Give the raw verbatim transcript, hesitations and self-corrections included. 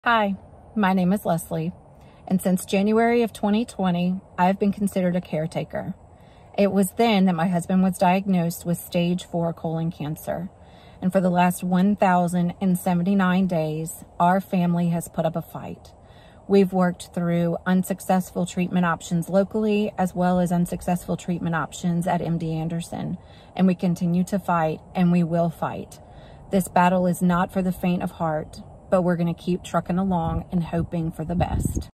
Hi, my name is Leslie, and since January of twenty twenty, I've been considered a caretaker. It was then that my husband was diagnosed with stage four colon cancer, and for the last one thousand seventy-nine days, our family has put up a fight. We've worked through unsuccessful treatment options locally, as well as unsuccessful treatment options at M D Anderson, and we continue to fight, and we will fight. This battle is not for the faint of heart, but we're going to keep trucking along and hoping for the best.